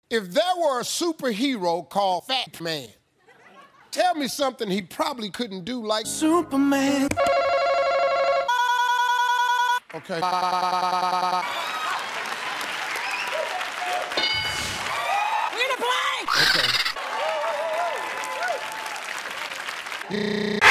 If there were a superhero called Fat Man, tell me something he probably couldn't do like Superman. Okay. We're gonna play! Okay.